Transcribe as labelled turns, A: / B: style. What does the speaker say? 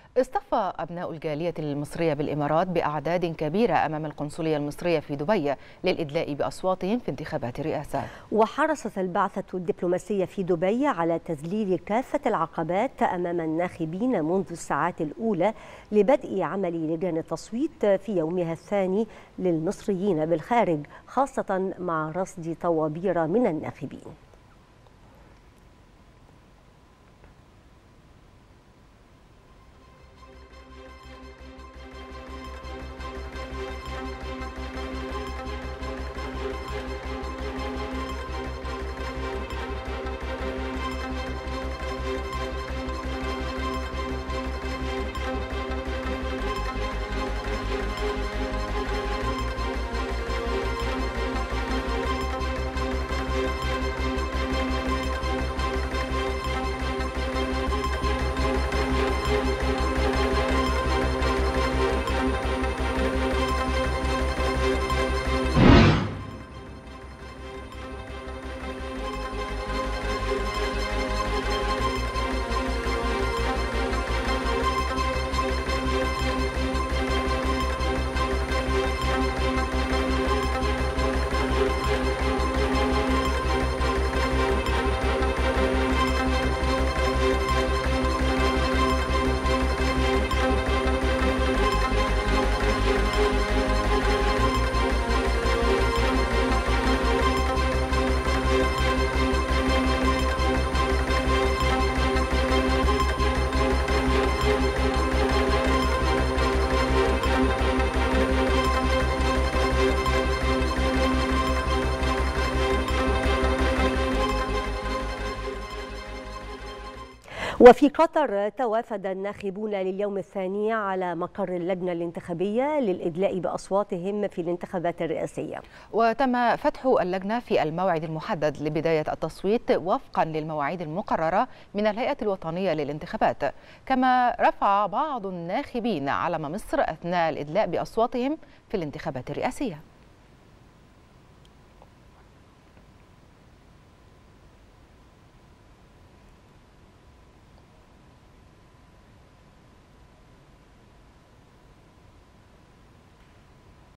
A: اصطف أبناء الجالية المصرية بالإمارات بأعداد كبيرة أمام القنصلية المصرية في دبي للإدلاء بأصواتهم في انتخابات الرئاسة.
B: وحرصت البعثة الدبلوماسية في دبي على تذليل كافة العقبات أمام الناخبين منذ الساعات الأولى لبدء عمل لجان التصويت في يومها الثاني للمصريين بالخارج، خاصة مع رصد طوابير من الناخبين. وفي قطر توافد الناخبون لليوم الثاني على مقر اللجنة الانتخابية للإدلاء بأصواتهم في الانتخابات الرئاسية.
A: وتم فتح اللجنة في الموعد المحدد لبداية التصويت وفقا للمواعيد المقررة من الهيئة الوطنية للانتخابات. كما رفع بعض الناخبين علم مصر أثناء الإدلاء بأصواتهم في الانتخابات الرئاسية.